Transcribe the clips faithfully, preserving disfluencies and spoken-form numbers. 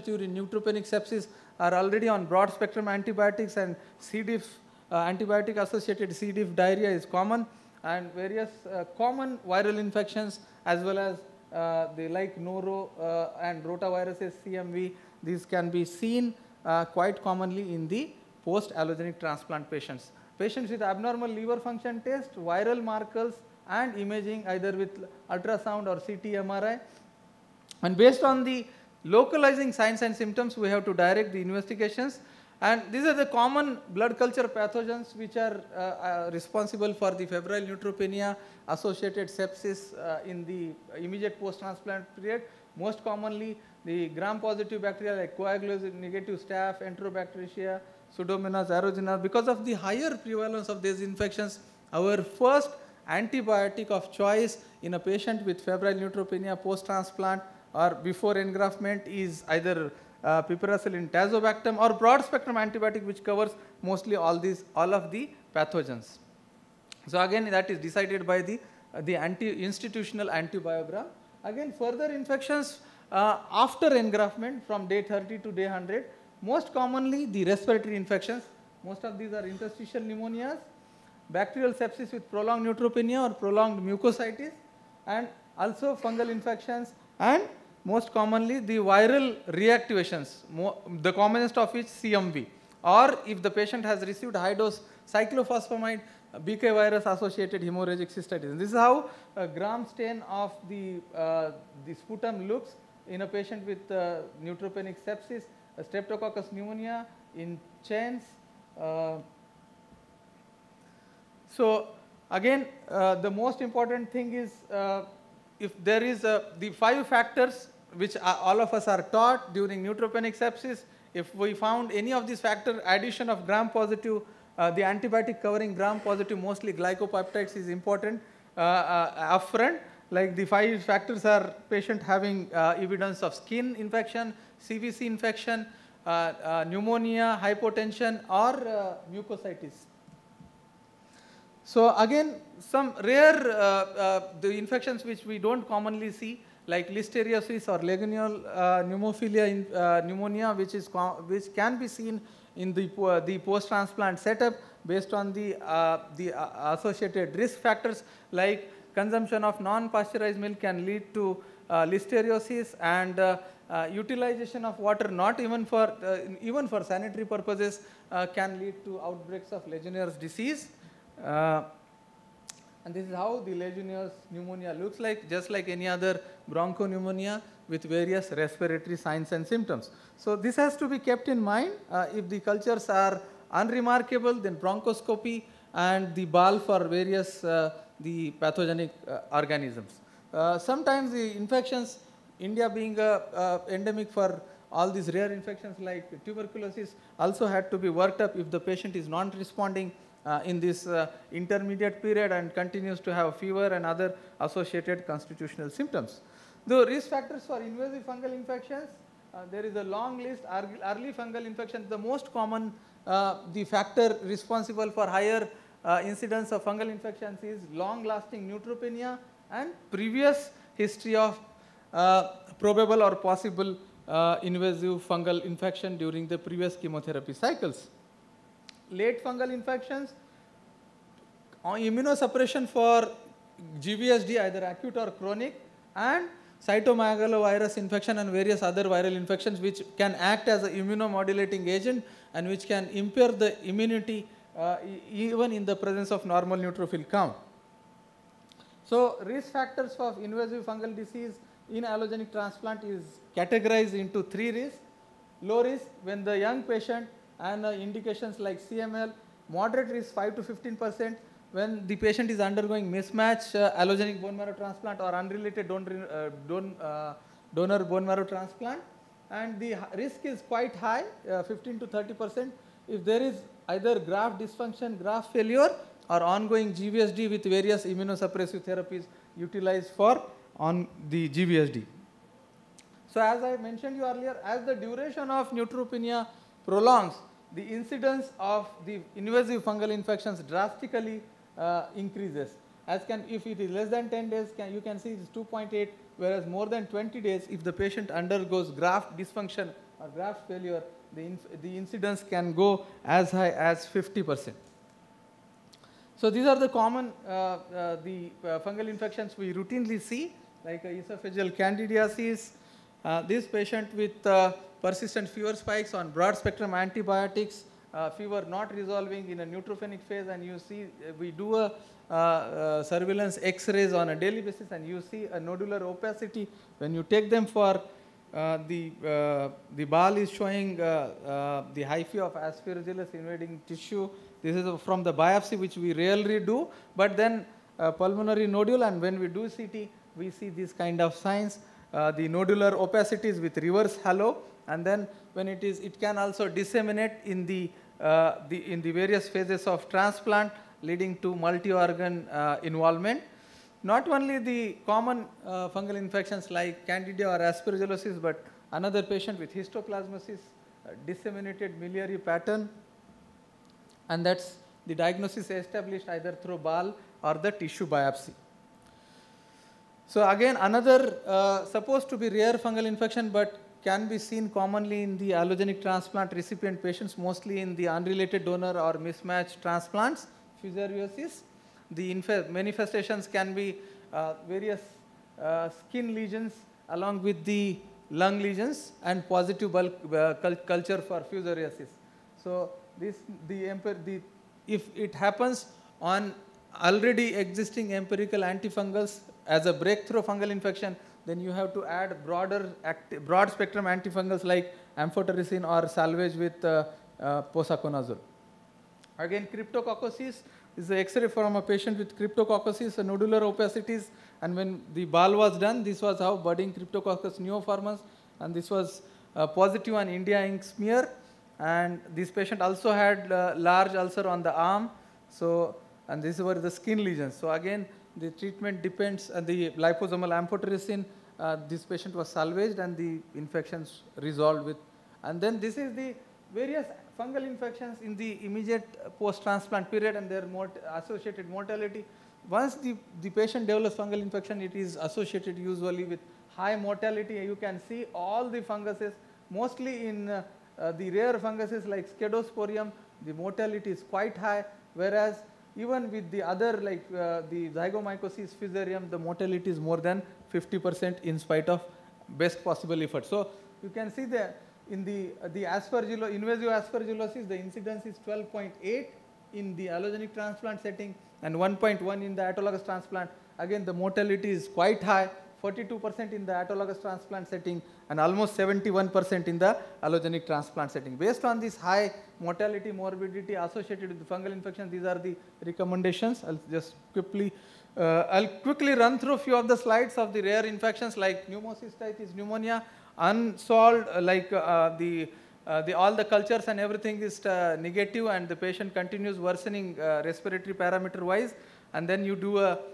during neutropenic sepsis are already on broad spectrum antibiotics, and C. diff uh, antibiotic associated C. diff diarrhea is common, and various uh, common viral infections as well as uh, the like noro uh, and rotaviruses C M V, these can be seen uh, quite commonly in the post allogenic transplant patients. Patients with abnormal liver function test, viral markers and imaging either with ultrasound or C T M R I, and based on the localizing signs and symptoms we have to direct the investigations, and these are the common blood culture pathogens which are uh, uh, responsible for the febrile neutropenia associated sepsis uh, in the immediate post transplant period. Most commonly the gram positive bacteria like coagulose negative staph, enterobacteria, Pseudomonas aeruginosa. Because of the higher prevalence of these infections, our first antibiotic of choice in a patient with febrile neutropenia post transplant or before engraftment is either uh, piperacillin tazobactam or broad spectrum antibiotic which covers mostly all these all of the pathogens. So again that is decided by the uh, the anti institutional antibiogram. Again further infections uh, after engraftment from day thirty to day one hundred, most commonly the respiratory infections. Most of these are interstitial pneumonias, bacterial sepsis with prolonged neutropenia or prolonged mucositis, and also fungal infections, and most commonly the viral reactivations, the commonest of which C M V, or if the patient has received high dose cyclophosphamide, B K virus associated hemorrhagic cystitis. This is how a gram stain of the, uh, the sputum looks in a patient with uh, neutropenic sepsis, a streptococcus pneumonia in chains. Uh, so again uh, the most important thing is uh, if there is a, the five factors which are, all of us are taught during neutropenic sepsis, if we found any of these factor addition of gram positive, uh, the antibiotic covering gram positive mostly glycopeptides is important uh, uh, upfront. Like the five factors are patient having uh, evidence of skin infection, C V C infection, uh, uh, pneumonia, hypotension or uh, mucositis. So again some rare uh, uh, the infections which we don't commonly see like listeriosis or legionella uh, pneumophilia in, uh, pneumonia which is which can be seen in the uh, the post transplant setup based on the uh, the uh, associated risk factors like consumption of non pasteurized milk can lead to uh, listeriosis, and uh, uh, utilization of water not even for uh, even for sanitary purposes uh, can lead to outbreaks of Legionnaire's disease. Uh, and this is how the Legionnaire's pneumonia looks like, just like any other bronchopneumonia with various respiratory signs and symptoms. So this has to be kept in mind. Uh, if the cultures are unremarkable, then bronchoscopy and the B A L for various uh, the pathogenic uh, organisms. Uh, sometimes the infections, India being a, uh, endemic for all these rare infections like tuberculosis, also had to be worked up if the patient is not responding uh, in this uh, intermediate period and continues to have fever and other associated constitutional symptoms. The risk factors for invasive fungal infections, uh, there is a long list. Early fungal infections, the most common uh, the factor responsible for higher uh, incidence of fungal infections is long lasting neutropenia and previous history of uh, probable or possible uh, invasive fungal infection during the previous chemotherapy cycles. Late fungal infections, immunosuppression for G V S D either acute or chronic, and cytomegalovirus infection and various other viral infections which can act as an immunomodulating agent and which can impair the immunity uh, even in the presence of normal neutrophil count. So risk factors for invasive fungal disease in allogenic transplant is categorized into three risks. Low risk when the young patient and uh, indications like C M L, moderate risk five to fifteen percent when the patient is undergoing mismatch uh, allogenic bone marrow transplant or unrelated donor, uh, don, uh, donor bone marrow transplant, and the risk is quite high, uh, fifteen to thirty percent if there is either graft dysfunction, graft failure or ongoing G V S D with various immunosuppressive therapies utilized for on the G V S D. So as I mentioned you earlier, as the duration of neutropenia prolongs, the incidence of the invasive fungal infections drastically uh, increases. As can, if it is less than ten days, can, you can see it is two point eight, whereas more than twenty days if the patient undergoes graft dysfunction or graft failure, the, inf the incidence can go as high as fifty percent. So these are the common uh, uh, the uh, fungal infections we routinely see, like uh, esophageal candidiasis. Uh, this patient with uh, persistent fever spikes on broad spectrum antibiotics, uh, fever not resolving in a neutrophenic phase, and you see uh, we do a uh, uh, surveillance X-rays on a daily basis, and you see a nodular opacity. When you take them for uh, the uh, the ball is showing uh, uh, the hyphae of Aspergillus invading tissue. This is from the biopsy, which we rarely do, but then uh, pulmonary nodule, and when we do C T, we see these kind of signs. Uh, the nodular opacities with reverse halo, and then when it is, it can also disseminate in the, uh, the in the various phases of transplant, leading to multi-organ uh, involvement. Not only the common uh, fungal infections like Candida or Aspergillosis, but another patient with histoplasmosis, uh, disseminated miliary pattern, and that's the diagnosis established either through ball or the tissue biopsy. So again, another uh, supposed to be rare fungal infection, but can be seen commonly in the allogenic transplant recipient patients, mostly in the unrelated donor or mismatched transplants, fusariosis. The manifestations can be uh, various uh, skin lesions along with the lung lesions and positive bulk uh, culture for fusariosis. So this the, the if it happens on already existing empirical antifungals as a breakthrough fungal infection, then you have to add broader broad spectrum antifungals like amphotericin or salvage with uh, uh, posaconazole. Again, cryptococcosis is the X-ray from a patient with cryptococcosis, uh, nodular opacities, and when the ball was done, this was how budding Cryptococcus neoformans, and this was uh, positive on India ink smear, and this patient also had uh, large ulcer on the arm, so, and these were the skin lesions. So again, the treatment depends on the liposomal amphotericin. Uh, this patient was salvaged and the infections resolved with, and then this is the various fungal infections in the immediate post-transplant period and their mort associated mortality. Once the, the patient develops fungal infection, it is associated usually with high mortality. You can see all the funguses, mostly in uh, uh, the rare funguses like Scedosporium, the mortality is quite high, whereas even with the other like uh, the Zygomycosis fusarium, the mortality is more than fifty percent in spite of best possible effort. So you can see that in the, uh, the aspergillo invasive aspergillosis, the incidence is twelve point eight in the allogenic transplant setting and one point one in the autologous transplant. Again, the mortality is quite high, forty-two percent in the autologous transplant setting and almost seventy-one percent in the allogenic transplant setting. Based on this high mortality, morbidity associated with the fungal infection, these are the recommendations. I'll just quickly, uh, I'll quickly run through a few of the slides of the rare infections like pneumocystitis pneumonia, unsolved, uh, like uh, the, uh, the all the cultures and everything is uh, negative and the patient continues worsening uh, respiratory parameter wise, and then you do a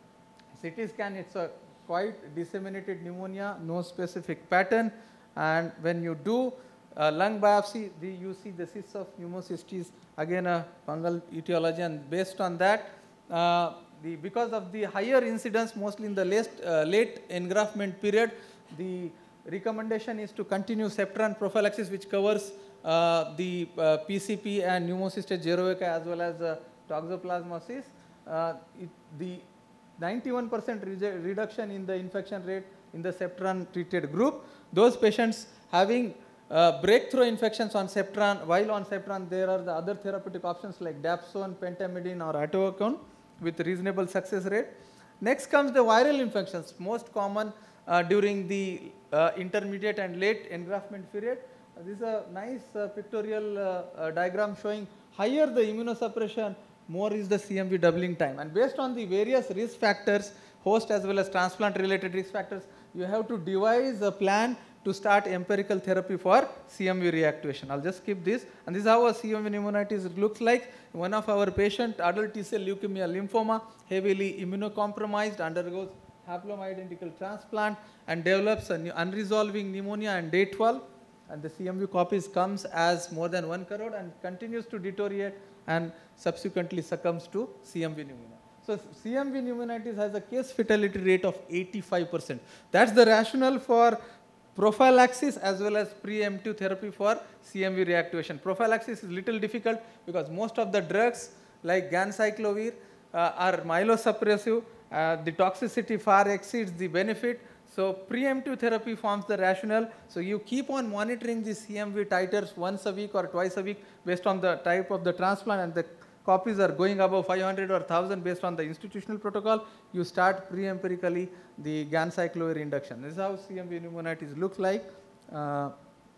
C T scan, it's a quite disseminated pneumonia, no specific pattern, and when you do uh, lung biopsy, the, you see the cysts of pneumocystis, again a fungal etiology, and based on that, uh, the, because of the higher incidence mostly in the late, uh, late engraftment period, the recommendation is to continue Ceftriaxone prophylaxis, which covers uh, the uh, P C P and pneumocystis jirovecii as well as uh, toxoplasmosis. Uh, it, the ninety-one percent reduction in the infection rate in the Ceftriaxone treated group. Those patients having uh, breakthrough infections on Ceftriaxone, while on Ceftriaxone there are the other therapeutic options like dapsone, pentamidine or atogone with reasonable success rate. Next comes the viral infections, most common uh, during the uh, intermediate and late engraftment period. Uh, this is a nice uh, pictorial uh, uh, diagram showing higher the immunosuppression, more is the C M V doubling time, and based on the various risk factors, host as well as transplant related risk factors, you have to devise a plan to start empirical therapy for C M V reactivation. I'll just skip this, and this is how a C M V pneumonitis looks like. One of our patient, adult T cell leukemia lymphoma, heavily immunocompromised, undergoes haplomyidentical transplant and develops a unresolving pneumonia on day twelve, and the C M V copies comes as more than one crore and continues to deteriorate and subsequently succumbs to C M V pneumonia. So C M V pneumonitis has a case fatality rate of eighty-five percent. That's the rationale for prophylaxis as well as preemptive therapy for C M V reactivation. Prophylaxis is little difficult because most of the drugs like ganciclovir uh, are myelosuppressive. Uh, the toxicity far exceeds the benefit. So preemptive therapy forms the rationale. So you keep on monitoring the C M V titers once a week or twice a week based on the type of the transplant, and the copies are going above five hundred or one thousand based on the institutional protocol. You start pre-empirically the ganciclovir induction. This is how C M V pneumonitis look like. Uh,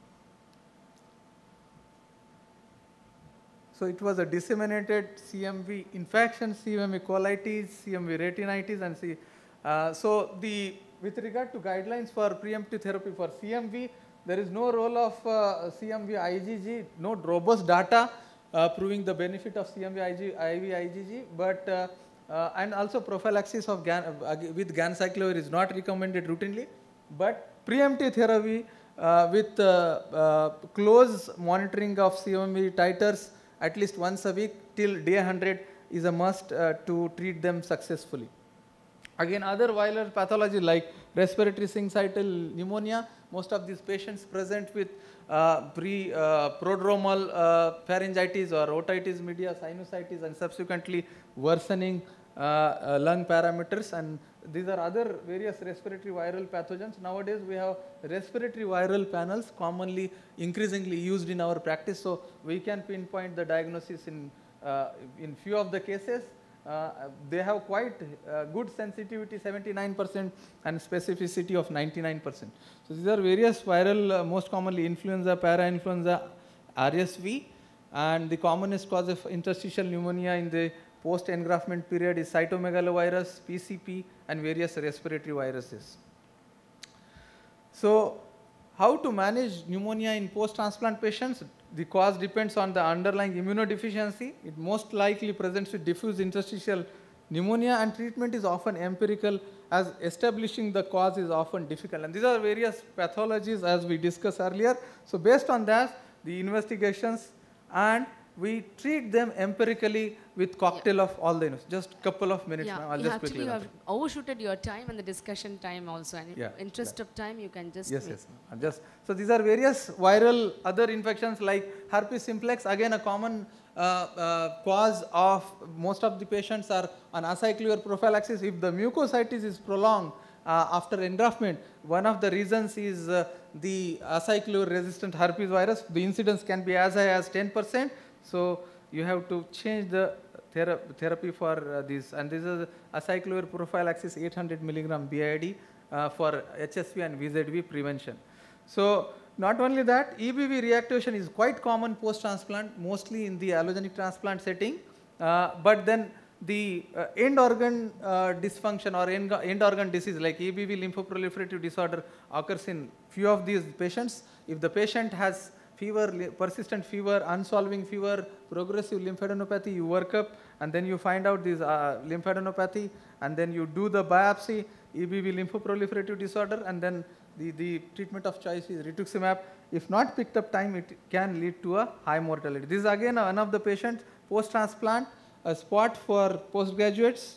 so it was a disseminated C M V infection, C M V colitis, C M V retinitis, and C. Uh, so the with regard to guidelines for preemptive therapy for C M V, there is no role of uh, C M V I G G, no robust data uh, proving the benefit of C M V I V I G G, but uh, uh, and also prophylaxis of gan uh, with ganciclovir is not recommended routinely, but preemptive therapy uh, with uh, uh, close monitoring of C M V titers at least once a week till day one hundred is a must uh, to treat them successfully. Again, other viral pathology like respiratory syncytial pneumonia, most of these patients present with uh, pre uh, prodromal uh, pharyngitis or otitis media, sinusitis, and subsequently worsening uh, uh, lung parameters. And these are other various respiratory viral pathogens. Nowadays, we have respiratory viral panels commonly increasingly used in our practice, so we can pinpoint the diagnosis in uh, in few of the cases. Uh, they have quite uh, good sensitivity, seventy-nine percent, and specificity of ninety-nine percent. So these are various viral, uh, most commonly influenza, para-influenza, R S V, and the commonest cause of interstitial pneumonia in the post-engraftment period is cytomegalovirus, P C P, and various respiratory viruses. So how to manage pneumonia in post-transplant patients? The cause depends on the underlying immunodeficiency. It most likely presents with diffuse interstitial pneumonia, and treatment is often empirical as establishing the cause is often difficult. And these are various pathologies as we discussed earlier. So based on that, the investigations, and we treat them empirically with cocktail yeah. of all the, just couple of minutes. Yeah, I'll you just actually quickly you have overshooted your time and the discussion time also, and yeah. in interest yeah. of time you can just yes yes just so these are various viral other infections like herpes simplex. Again, a common uh, uh, cause of most of the patients are on acyclovir prophylaxis. If the mucositis is prolonged uh, after engraftment, one of the reasons is uh, the acyclovir resistant herpes virus. The incidence can be as high as ten percent. So you have to change the thera therapy for uh, this, and this is acyclovir prophylaxis eight hundred milligram B I D uh, for H S V and V Z V prevention. So not only that, E B V reactivation is quite common post-transplant, mostly in the allogenic transplant setting, uh, but then the uh, end organ uh, dysfunction or end, end organ disease like E B V lymphoproliferative disorder occurs in few of these patients. If the patient has fever, persistent fever, unsolving fever, progressive lymphadenopathy, you work up and then you find out this uh, lymphadenopathy, and then you do the biopsy, E B V lymphoproliferative disorder, and then the, the treatment of choice is rituximab. If not picked up time, it can lead to a high mortality. This is again one of the patients post-transplant, a spot for postgraduates.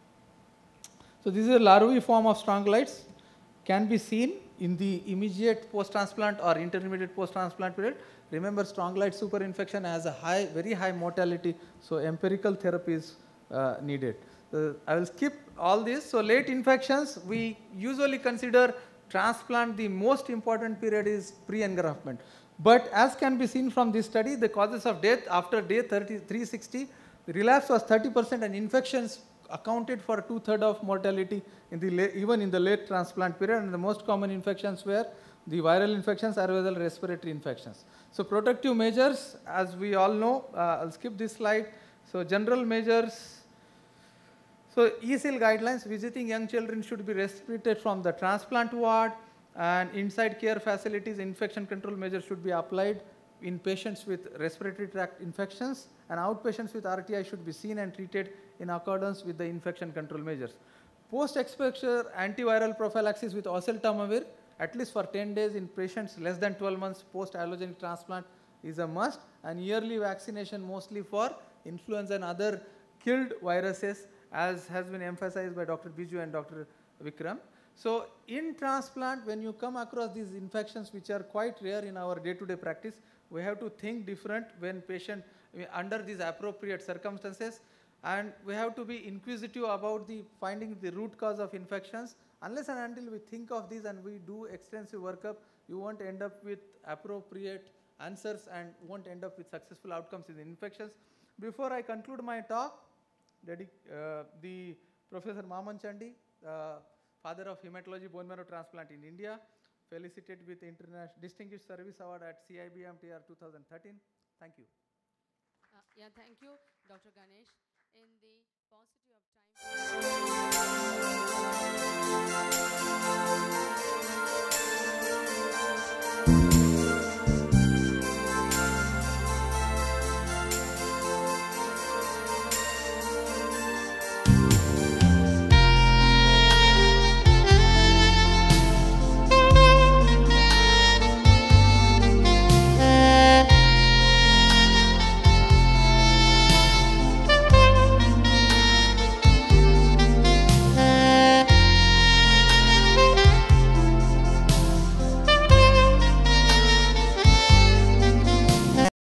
So this is a larvae form of strongyloids, can be seen in the immediate post-transplant or intermediate post-transplant period. Remember, strongyloid superinfection has a high, very high mortality, so empirical therapy is uh, needed. Uh, I will skip all this. So late infections, we usually consider transplant the most important period is pre-engraftment. But as can be seen from this study, the causes of death after day three sixty, the relapse was thirty percent, and infections accounted for two-thirds of mortality in the even in the late transplant period, and the most common infections were the viral infections as well as respiratory infections. So protective measures, as we all know, uh, I'll skip this slide. So general measures. So E S I L guidelines, visiting young children should be restricted from the transplant ward, and inside care facilities, infection control measures should be applied in patients with respiratory tract infections, and outpatients with R T I should be seen and treated in accordance with the infection control measures. Post-exposure antiviral prophylaxis with oseltamivir, at least for ten days in patients less than twelve months post-allogenic transplant is a must, and yearly vaccination mostly for influenza and other killed viruses, as has been emphasized by Doctor Biju and Doctor Vikram. So in transplant, when you come across these infections which are quite rare in our day-to-day practice, we have to think different when patient under these appropriate circumstances, and we have to be inquisitive about the finding the root cause of infections. Unless and until we think of these and we do extensive workup, you won't end up with appropriate answers and won't end up with successful outcomes in the infections. Before I conclude my talk, dedic uh, the Professor Maman Chandi, uh, father of hematology bone marrow transplant in India, felicitated with International Distinguished Service Award at C I B M T R two thousand thirteen. Thank you. Uh, yeah, thank you, Doctor Ganesh. In the paucity of time.